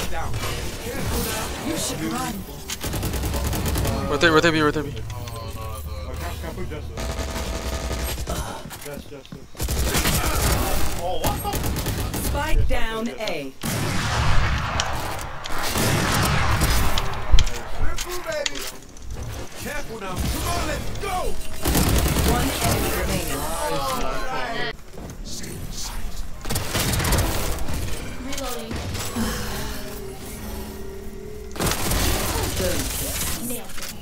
You should run. Rotate B, rotate B. Can't put Justice. Oh, what the? Spike down A. Triple, baby. Careful now. Come on, let's go. One enemy remaining. Reloading. Nailed it.